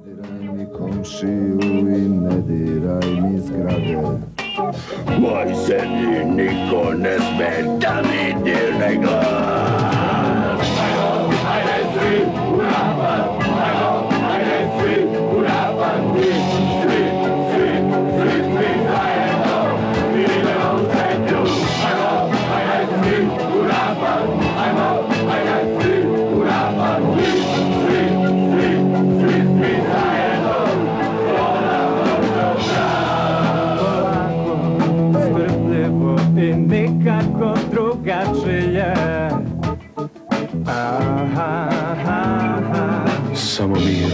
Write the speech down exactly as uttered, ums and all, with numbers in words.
diraj mi komšiju i ne diraj mi zgrade. Moj zemlji niko ne sme da mi dirne glas. Ajmo, ajde svi u napad, ajmo, ajde svi u napad, svi, svi, svi, svi, svi zajedno, idemo u zemlju. Ajmo, ajde svi u napad, ajmo, ajde svi u napad, svi, svi, svi, svi, svi zajedno, to nam dobro Strpljivo i nikako drugačije. Aha, aha, aha. Samo mir